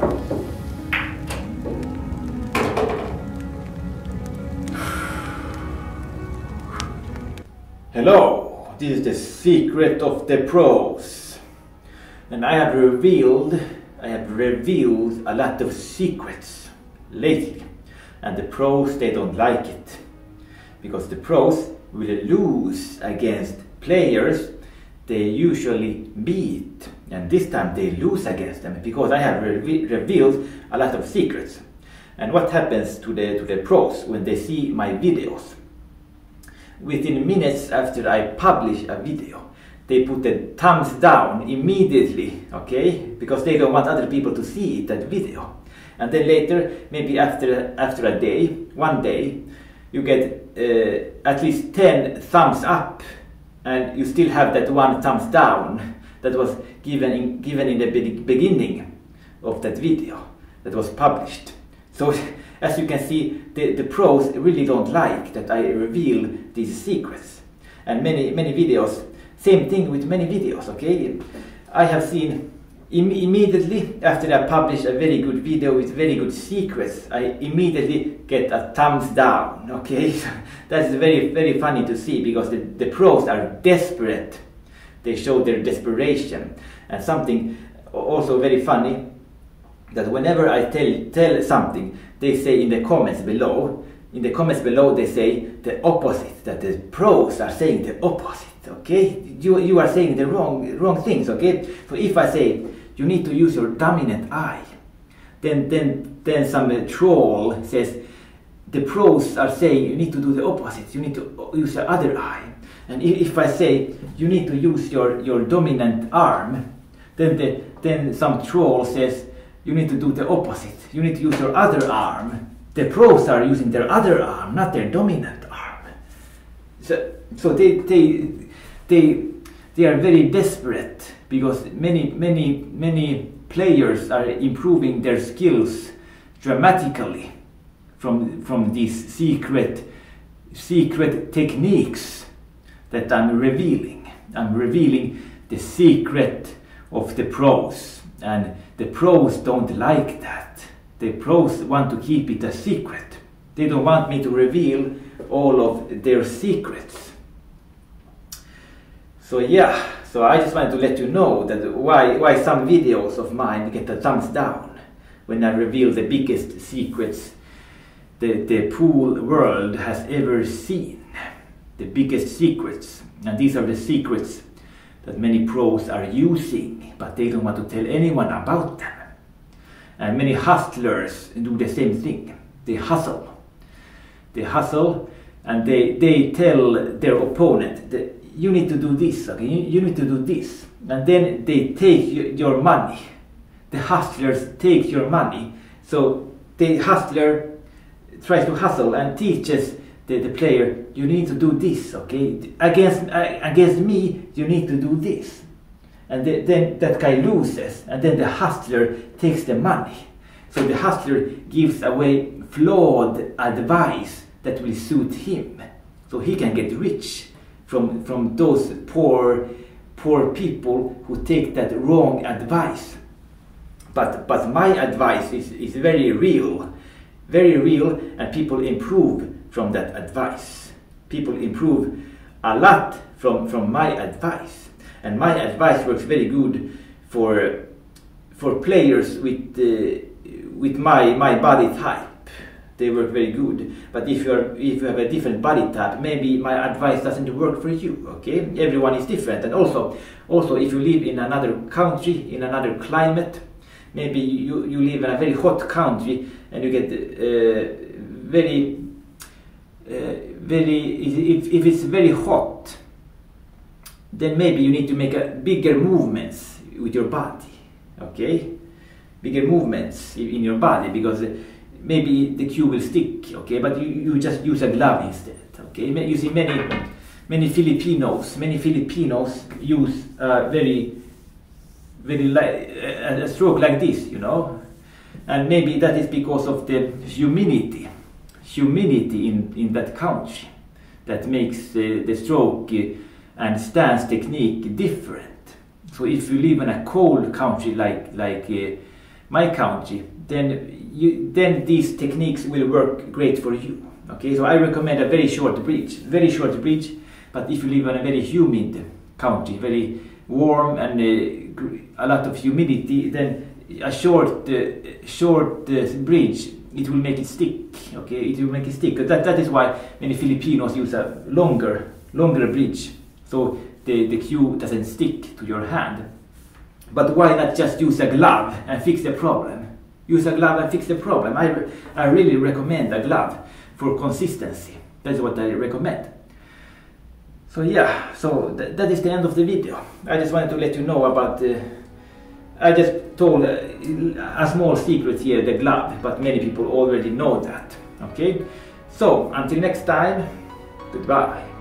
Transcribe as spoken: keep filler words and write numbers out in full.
Hello, this is the secret of the pros, and I have revealed I have revealed a lot of secrets lately, and the pros, they don't like it because the pros will lose against players they usually beat, and this time they lose against them because I have re revealed a lot of secrets. And what happens to the to the pros when they see my videos? Within minutes after I publish a video, they put the thumbs down immediately, okay? Because they don't want other people to see that video. And then later, maybe after after a day, one day, you get uh, at least ten thumbs up, and you still have that one thumbs down that was given in, given in the be beginning of that video that was published. So, as you can see, the, the pros really don't like that I reveal these secrets. And many, many videos, same thing with many videos, okay? I have seen im immediately after I publish a very good video with very good secrets, I immediately get a thumbs down, okay? That's very, very funny to see because the, the pros are desperate. They show their desperation. And something also very funny, that whenever I tell, tell something, they say in the comments below, in the comments below they say the opposite, that the pros are saying the opposite, okay? You, you are saying the wrong, wrong things, okay? So if I say, you need to use your dominant eye, then, then, then some uh, troll says, the pros are saying you need to do the opposite, you need to use the other eye. And if, if I say, you need to use your, your dominant arm, then, the, then some troll says, you need to do the opposite. You need to use your other arm. The pros are using their other arm, not their dominant arm. So, so they, they, they, they are very desperate because many, many, many players are improving their skills dramatically from, from these secret, secret techniques that I'm revealing. I'm revealing the secret of the pros. And the pros don't like that. The pros want to keep it a secret. They don't want me to reveal all of their secrets. So yeah, so I just wanted to let you know that why, why some videos of mine get a thumbs down when I reveal the biggest secrets the, the pool world has ever seen. The biggest secrets. And these are the secrets that many pros are using, but they don't want to tell anyone about them. And many hustlers do the same thing. They hustle. They hustle and they, they tell their opponent that you need to do this, okay? You, you need to do this. And then they take your money. The hustlers take your money. So the hustler tries to hustle and teaches The, the player, you need to do this, okay? Against, uh, against me, you need to do this. And the, then that guy loses, and then the hustler takes the money. So the hustler gives away flawed advice that will suit him. So he can get rich from, from those poor, poor people who take that wrong advice. But, but my advice is, is very real, very real, and people improve from that advice. People improve a lot from, from my advice. And my advice works very good for, for players with, uh, with my, my body type. They work very good. But if, you're, if you have a different body type, maybe my advice doesn't work for you, okay? Everyone is different. And also, also if you live in another country, in another climate, maybe you, you live in a very hot country and you get uh, very Uh, very if, if it's very hot, then maybe you need to make a bigger movements with your body, okay? Bigger movements in your body, because maybe the cue will stick, okay? But you, you just use a glove instead, okay? You see many many Filipinos many Filipinos use a very very like a stroke like this, you know, and maybe that is because of the humidity humidity in, in that country that makes uh, the stroke uh, and stance technique different. So if you live in a cold country like like uh, my country, then you then these techniques will work great for you. Okay, so I recommend a very short bridge, very short bridge. But if you live in a very humid country, very warm and uh, a lot of humidity, then a short uh, short uh, bridge, it will make it stick. Okay, it will make it stick. That that is why many Filipinos use a longer longer bridge, so the the Q doesn't stick to your hand. But why not just use a glove and fix the problem? Use a glove and fix the problem. I I really recommend a glove for consistency. That's what I recommend. So yeah, so th that is the end of the video. I just wanted to let you know about the. I just told uh, a small secret here, the glove, but many people already know that. Okay, so until next time, goodbye.